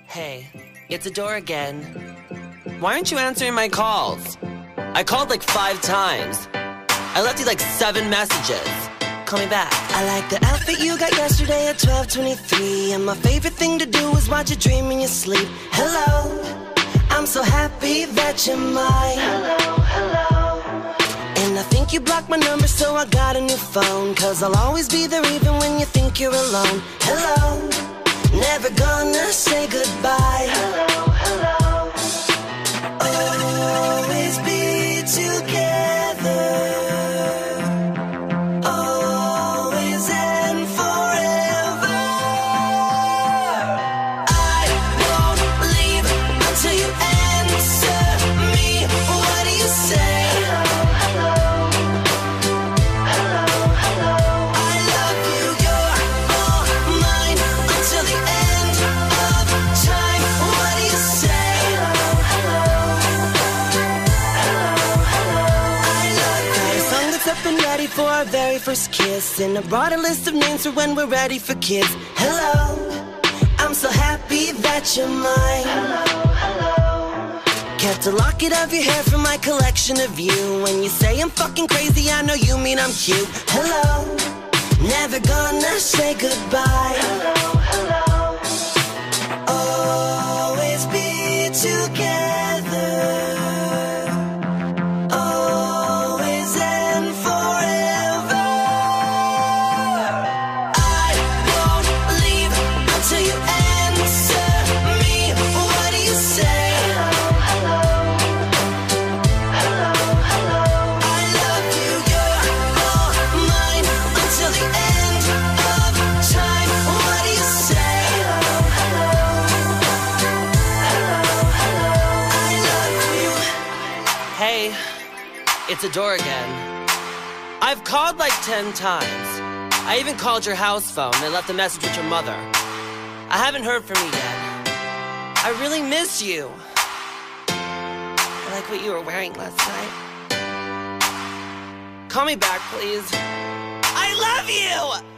Hey, it's Adore again. Why aren't you answering my calls? I called like 5 times. I left you like 7 messages. Call me back. I like the outfit you got yesterday at 12:23, and my favorite thing to do is watch you dream in your sleep. Hello, I'm so happy that you're mine. Hello. And I think you blocked my number, so I got a new phone, 'cause I'll always be there even when you think you're alone. Hello, never gonna say goodbye. Hello. Always be together. Always and forever. I won't leave until you answer me. What do you say? Hello. I love you, you're all mine until the end of time. What do you say? Hello. I love you. Got a song that's up and ready for our very first kiss, and I brought a list of names for when we're ready for kids. Hello, I'm so happy that you're mine. Hello. Kept a locket of your hair from my collection of you. When you say I'm fucking crazy, I know you mean I'm cute. Hello, never gonna say goodbye. Hello. Always be together. Always and forever. I won't leave until you answer me. What do you say? Hello. I love you, you're all mine until the end of time. What do you say? Hello. I love you. Hey, it's Adore again. I've called like 10 times. I even called your house phone and left a message with your mother. I haven't heard from you yet. I really miss you. I like what you were wearing last night. Call me back, please. I love you!